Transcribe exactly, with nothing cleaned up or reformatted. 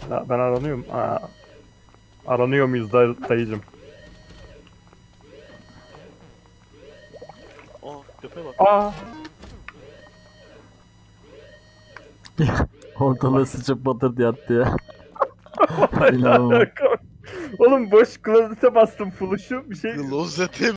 Ya ben aranıyorum. Aa, aranıyor muyuz day dayıcım? Aa köpeğe bak. Aa. Ortalığı sıçıp batırdı yattı ya. Vallahi İnanılmaz. alaka. Oğlum boş klozete bastım flash'u bir şey Klozete